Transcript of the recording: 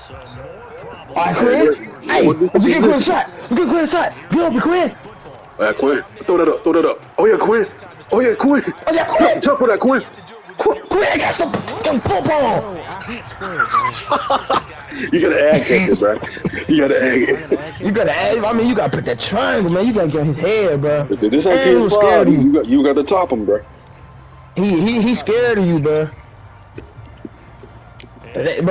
Alright, Quinn. Hey, let's get Quinn a shot. Let's get Quinn a shot. Get over, Quinn. Alright, Quinn. Throw that up. Throw that up. Oh, yeah, Quinn. Oh, yeah, Quinn. Oh, yeah, Quinn. Jump for that, Quinn. Quinn got some football. You gotta act at it, bro. You gotta act. You gotta act. I mean, you gotta put that triangle, man. You gotta get his head, bro. This ain't scared of you. You got to top him, bro. He scared of you, bro.